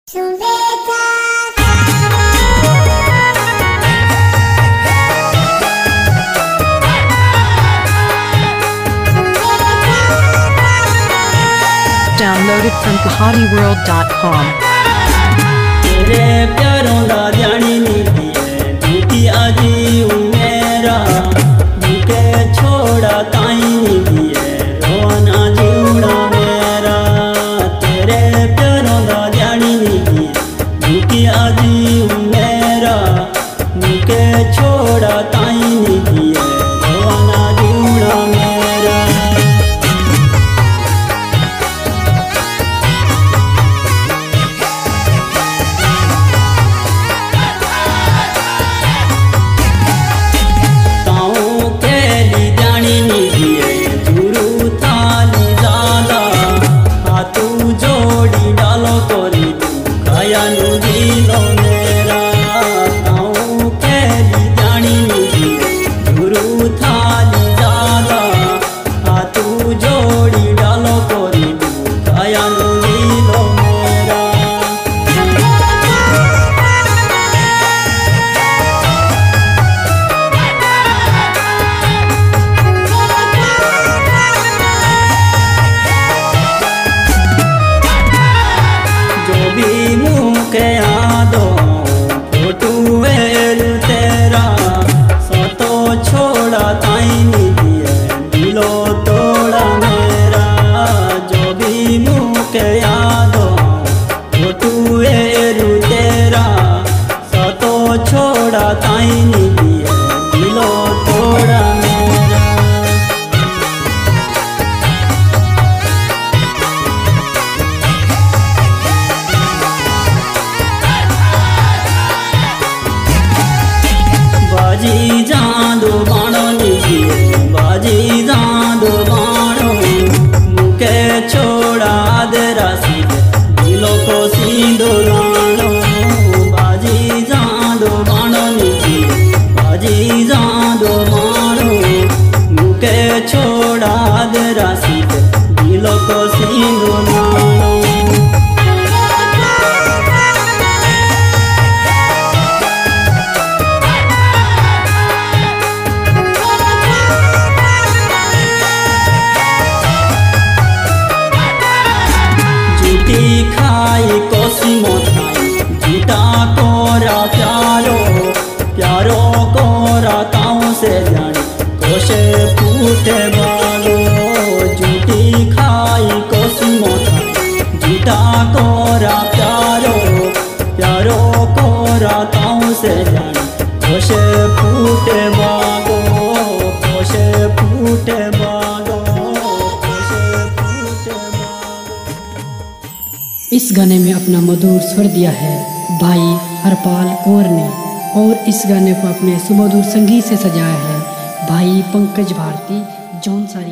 Downloaded from KahadiWorld.com. तेरे प्यारों दा जानी नी दिए दूती आजी मेरा मुके छोड़ा ताई नी दिए रोना जीवना मेरा। तेरे प्यारों दा जानी नी दिए दूती आजी मेरा मुके छोड़ा ताई नी दिए रोना जीवना मेरा। छोड़ा ताई नी दिए दिलो तोड़ा मेरा। जो भी मुके यादो फोटू एरू तेरा सतो छोड़ा ताई नी दिए दिलो तोड़ा मेरा। बाजी जादू बाणो नी दिए बाजी जादू बाणो मुके छोड़ा आदरा सीधे दिलो को सीधो लाणो। बाजी जादू बाणो नी दिए बाजी जादू बाणो मुके छोड़ा आदरा सीधे दिलो को सीधो लाणो। खाई कोसी मोथाई झूठा कोरा प्यारो प्यारो कोरा ताऊ से जाने कोशे फूटे बालो। झूठी खाई कोसी मोथाई झूठा कोरा प्यारो प्यारो कोरा ताऊ से जाने कोशे फूटे बालो कोशे फूटे बालो कोशे फूटे बालो। इस गाने में अपना मधुर स्वर दिया है भाई हरपाल कौर ने और इस गाने को अपने सुमधुर संगीत से सजाया है भाई पंकज भारती जौनसा।